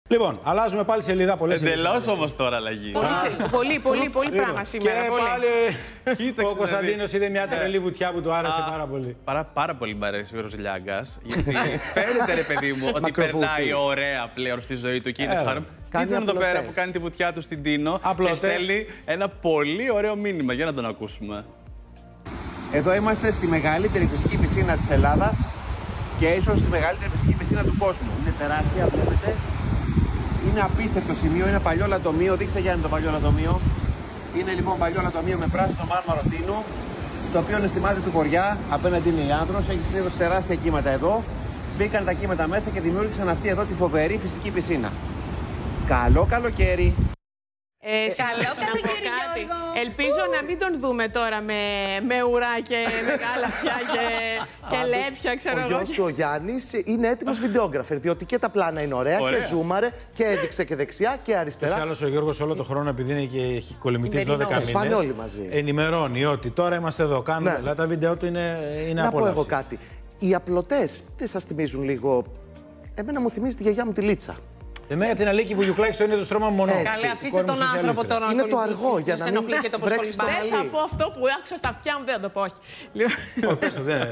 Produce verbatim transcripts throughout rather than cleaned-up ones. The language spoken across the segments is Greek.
Λοιπόν, αλλάζουμε πάλι σελίδα. Εντελώς όμως τώρα αλλαγή. Πολύ, πολύ, πολύ, πολύ πράγμα σήμερα. Και πάλι ο Κωνσταντίνος είδε μια τρελή βουτιά που του άρεσε πάρα πολύ. Πάρα, πάρα πολύ μ' αρέσει ο Ροσλιάγκας. Γιατί φαίνεται, ρε παιδί μου, ότι περνάει ωραία πλέον στη ζωή του και είναι χαρούμενο. Κοίτα εδώ πέρα που κάνει τη βουτιά του στην Τίνο και στέλνει ένα πολύ ωραίο μήνυμα. Για να τον ακούσουμε. Εδώ είμαστε στη μεγαλύτερη φυσική πισίνα της Ελλάδας και ίσως τη μεγαλύτερη φυσική πισίνα του κόσμου. Είναι τεράστια, βλέπετε. Είναι απίστευτο σημείο, είναι παλιό λατομείο. Δείξε Γιάννη το παλιό λατομείο. Είναι λοιπόν παλιό λατομείο με πράσινο μάρμαρο Τίνου, το οποίο είναι στη μάζη του χωριά. Απέναντι είναι η Άνδρος, έχει συνήθως τεράστια κύματα εδώ. Μπήκαν τα κύματα μέσα και δημιούργησαν αυτή εδώ τη φοβερή φυσική πισίνα. Καλό καλοκαίρι! Ε, Καλό καλοκαίρι, Γιώργο! Ελπίζω να μην τον δούμε τώρα με, με ουρά και μεγάλα αυτιά και, και λέπια, ξέρω εγώ. Ο γιος του, ο Γιάννης, είναι έτοιμος βιντεόγραφερ, διότι και τα πλάνα είναι ωραία, ωραία. Και ζούμαρε και έδειξε και δεξιά και αριστερά. Και άλλος ο Γιώργος όλο τον χρόνο, επειδή είναι και έχει κολυμβητής δώδεκα μήνες, πάνε όλοι μαζί. Ενημερώνει ότι τώρα είμαστε εδώ, κάνουμε, ναι. Αλλά τα βίντεο του είναι, είναι να απόλαυση. πω εγώ κάτι. Οι απλωτές δεν σας θυμίζουν λίγο? Εμένα μου θυμίζει τη γιαγιά μου τη Λίτσα. Εμένα την Αλίκη Βουγιουκλάκη στο είναι το στρώμα μόνο. Καλέ, αφήστε τον άνθρωπο τώρα να είναι το αργό για να μην βρέξει το μαλλί. Δεν θα πω αυτό που άκουσα στα αυτιά μου, δεν θα το πω, όχι. Όχι, πες το, δεν.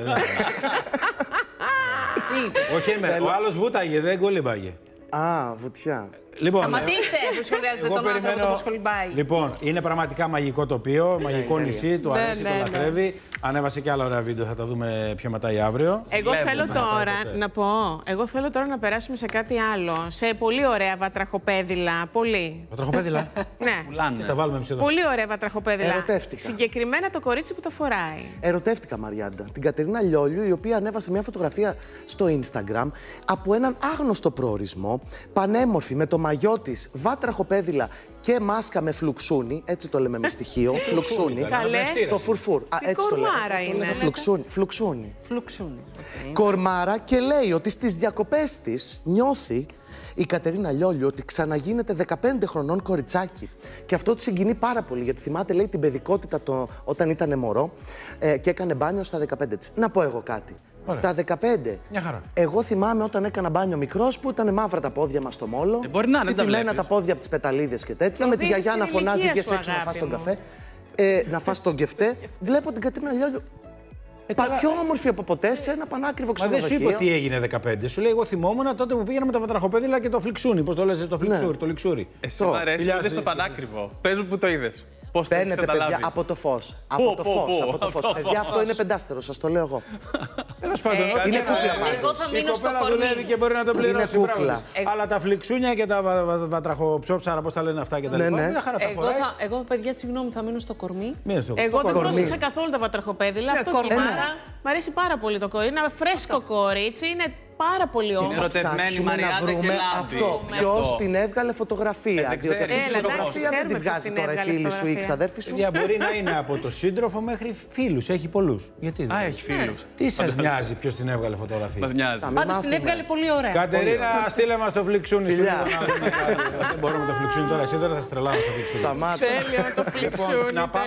Όχι, ο άλλος βούταγε, δεν κολύμπαγε. Α, βουτιά. Λοιπόν, σταματήστε που σχολιάζετε τον άνθρωπο που κολυμπάει. Λοιπόν, είναι πραγματικά μαγικό τοπίο, μαγικό νησί, του αρέσει, το λατρεύει. Ανέβασε και άλλα ωραία βίντεο, θα τα δούμε πιο μετά ή αύριο. Εγώ θέλω τώρα να πω, εγώ θέλω τώρα να περάσουμε σε κάτι άλλο. Σε πολύ ωραία βατραχοπέδιλα. Πολύ. Βατραχοπέδιλα. Ναι. Και τα βάλουμε εμείς εδώ. Πολύ ωραία βατραχοπέδιλα. Ερωτεύτηκα. Συγκεκριμένα το κορίτσι που τα φοράει. Ερωτεύτηκα, Μαριάντα, την Κατερίνα Λιόλιου, η οποία ανέβασε μια φωτογραφία στο Instagram από έναν άγνωστο προορισμό, πανέμορφη, με το μαγιό της, βάτραχοπέδιλα και μάσκα με φλουξούνι, έτσι το λέμε με στοιχείο, φλουξούνι. Καλέ. Το φουρφούρ. Α, έτσι το λέμε. Είναι. Φλουξούνι. Φλουξούνι. Φλουξούνι. Κορμάρα, και λέει ότι στις διακοπές της νιώθει η Κατερίνα Λιόλιου ότι ξαναγίνεται δεκαπέντε χρονών κοριτσάκι. Και αυτό τη συγκινεί πάρα πολύ, γιατί θυμάται, λέει, την παιδικότητα το, όταν ήταν μωρό ε, και έκανε μπάνιο στα δεκαπέντε της. Να πω εγώ κάτι. Ωραία. Στα δεκαπέντε, μια χαρά. Εγώ θυμάμαι όταν έκανα μπάνιο μικρός που ήταν μαύρα τα πόδια μας στο μόλο. Ε, μπορεί να είναι, τα, τα πόδια από τις πεταλίδες και τέτοια. Το με τη γιαγιά να φωνάζει και έξω να φας τον καφέ. Ε, να φας τον κεφτέ. Βλέπω την Κατερίνα Λιόλιου. Ε, καλά... Πιο όμορφη από ποτέ σε ένα πανάκριβο ξενοδοχείο. Μα δεν σου είπε τι έγινε δεκαπέντε. Σου λέει: εγώ θυμόμουν τότε που πήγαινα με τα βατραχοπέδιλα και το φλιξούνι. Πώς το λες, το φλιξούρι, ναι. Το λιξούρι. Εσύ μου αρέσει που είδες το πανάκριβο. Πες μου που το είδες. Πώς παίρνετε, παιδιά, από το φως. Από το φως, από το φως. Παιδιά, αυτό είναι πεντάστερο, σας το λέω εγώ. Τέλος πάντων, είναι κούκλα πάντως. Η κοπέλα δουλεύει και μπορεί να το πληρώσει. Αλλά τα φλιξούνια και τα βατραχοψόψαρα, πώς τα λένε αυτά και τα λοιπά. Εγώ, παιδιά, συγγνώμη, θα μείνω στο κορμί. Εγώ δεν πρόσεξα καθόλου τα βατραχοπέδιλα. Αυτό μ' αρέσει πάρα πολύ το κορίτσι. Είναι ένα φρέσκο κορίτσι. Είναι πάρα πολύ όμορφη. Είναι ερωτευμένη Μαριάντα και λάμπη. Αυτό. Ποιος την έβγαλε φωτογραφία. Διότι αυτή τη φωτογραφία δεν την βγάζει τώρα η φίλη σου ή η ξαδέρφη σου. Μπορεί να είναι από το σύντροφο μέχρι φίλους. Έχει πολλούς. Γιατί δεν. Α, έχει φίλους. Τι σας νοιάζει ποιος την έβγαλε φωτογραφία. Μας νοιάζει. Πάντως την έβγαλε πολύ ωραία. Κατερίνα, στείλε μας το φλιξούνι σου. Δεν μπορούμε το φλιξούνι τώρα. Εσύ τώρα θα στρελάμε στο φλιξούνι. Τέλειο το φλιξούνι.